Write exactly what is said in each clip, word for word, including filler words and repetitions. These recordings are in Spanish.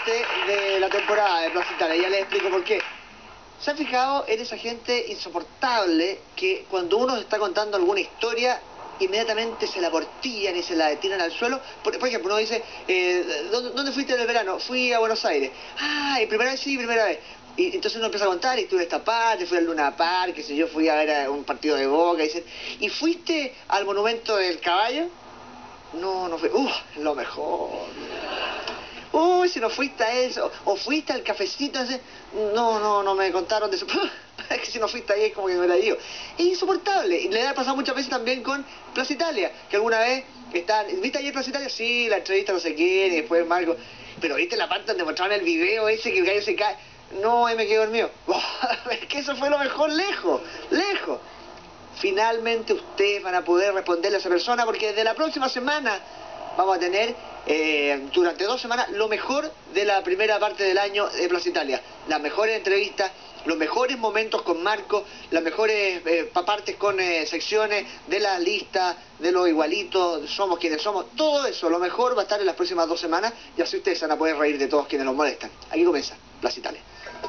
parte de la temporada de Plaza Italia. Ya les explico por qué. ¿Se han fijado en esa gente insoportable que cuando uno está contando alguna historia, inmediatamente se la portillan y se la tiran al suelo? Por, por ejemplo, uno dice, eh, ¿dónde, ¿dónde fuiste en el verano? Fui a Buenos Aires. Ah, ¿y primera vez? Sí, primera vez. Y entonces uno empieza a contar, y estuve en esta parte, fui al Luna Park, qué sé yo, fui a ver a un partido de Boca, y dicen, ¿y fuiste al monumento del caballo? No, no fui. Uf, lo mejor. Uy, si no fuiste a eso, o fuiste al cafecito ese. No, no, no me contaron de eso. Es que si no fuiste ahí es como que me la digo. Es insoportable. Y le ha pasado muchas veces también con Plaza Italia, que alguna vez están, ¿viste ayer Plaza Italia? Sí, la entrevista no sé quién, y después Marco. Pero ¿viste la parte donde mostraban el video ese que el gallo se cae? No, ahí me quedé dormido. Es que eso fue lo mejor, lejos, lejos. Finalmente ustedes van a poder responderle a esa persona, porque desde la próxima semana vamos a tener, eh, durante dos semanas, lo mejor de la primera parte del año de Plaza Italia. Las mejores entrevistas, los mejores momentos con Marco, las mejores eh, partes con eh, secciones de la lista, de los igualitos, somos quienes somos. Todo eso, lo mejor va a estar en las próximas dos semanas, y así ustedes van a poder reír de todos quienes los molestan. Aquí comienza Plaza Italia.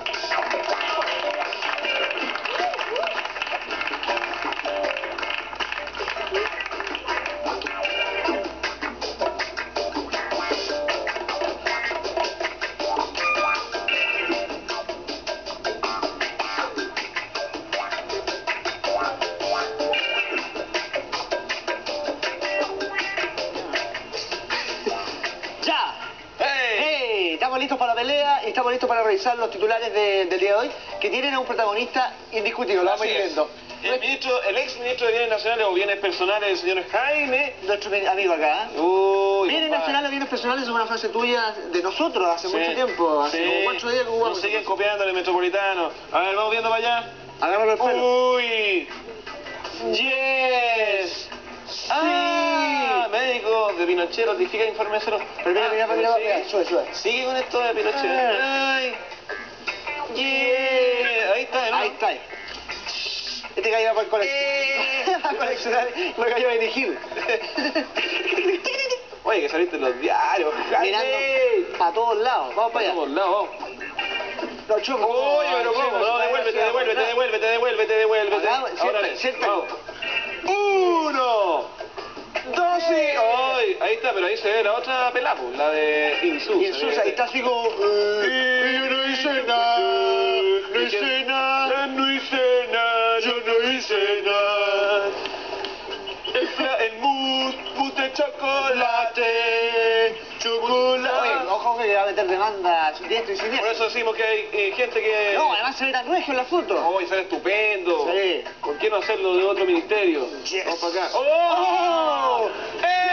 Estamos listos para la pelea y estamos listos para revisar los titulares de, del día de hoy, que tienen a un protagonista indiscutible. Lo vamos viendo. El, ministro, el ex ministro de Bienes Nacionales o Bienes Personales, el señor Jaime. Nuestro amigo acá. Uy, Bienes compadre. Nacionales o Bienes Personales es una frase tuya de nosotros hace sí, mucho tiempo. Hace sí. como cuatro días que jugamos. Nos siguen copiando en el Metropolitano. A ver, vamos viendo para allá. Hagámoslo el pelo. Uy. Yes. Sí. Ah, médico de Pinochet ratifica informe cero. Pero mira, mira, mira, ah, mira, sube, sube. Sigue con esto de Pinochet. Ah. Ay. Yeah. Ahí está, ¿no? Ahí está. Este gallo va por coleccionar, coleccionar lo que yo voy a elegir. Oye, que saliste en los diarios, Jaime. Mirando para todos lados. Vamos para allá. Para todos lados, vamos. No, chupo. Oye, pero ¿cómo? No, devuélvete, devuélvete, devuélvete, devuélvete, devuélvete. Ahora Vamos. Uno, dos y... Ay, ahí está, pero ahí se ve la otra pelada, la de Insusa. Insusa, y está así como... Eh, yo no hice nada, no hice nada, no hice nada, yo no hice nada. El, el mousse, mousse de chocolate, chocolate. Oye, ojo que va a meter demandas diestro y siniestro. Por eso decimos que hay eh, gente que... No, además se ve tan regio en la foto. Oh, y sale estupendo. Sí. ¿Por qué no hacerlo de otro ministerio? Yes. Vamos para acá. ¡Oh! ¡Oh! ¡Eh!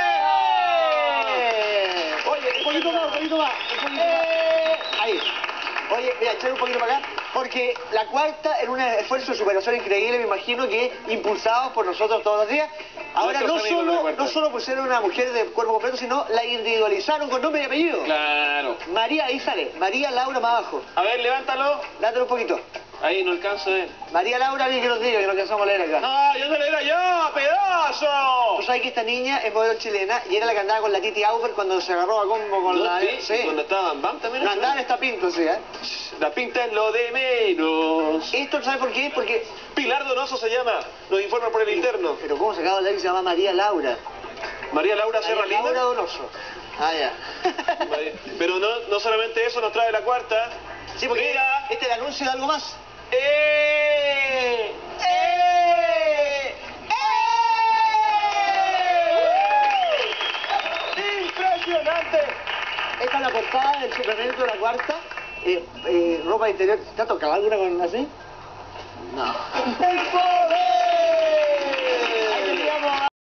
Oye, un poquito más, un poquito más, un poquito ¡Eh! más. Ahí. Oye, mira, echar un poquito para acá, porque la cuarta, en un esfuerzo de superación increíble, me imagino que impulsados por nosotros todos los días, ahora no solo, no solo pusieron una mujer de cuerpo completo, sino la individualizaron con nombre y apellido. Claro. María, ahí sale, María Laura más abajo. A ver, levántalo. Dátelo un poquito. Ahí no alcanzo a ver. María Laura, alguien que nos diga, que no alcanzamos a leer acá. ¡No, yo se leera yo, pedazo! Tú sabes que esta niña es modelo chilena y era la que andaba con la Titi Auber cuando se agarró a combo con ¿No? la... Sí, sí. Cuando estaba en Bam también. No, andaba en esta pinta, sí, ¿eh? La pinta es lo de menos. Esto, ¿sabes por qué? Porque... Pilar Donoso se llama, nos informa por el interno. Pero ¿cómo se acaba de leer que se llama María Laura? María Laura Serra María Lima. Laura Donoso. Ah, ya. Pero no, no solamente eso nos trae la cuarta. Sí, porque mira, este es el anuncio de algo más. ¡Eh! ¡Eh! ¡Eh! ¡Impresionante! Esta es la portada del suplemento de la cuarta. Eh, eh, ropa interior. ¿Te ha tocado alguna con así? No. ¡El poder!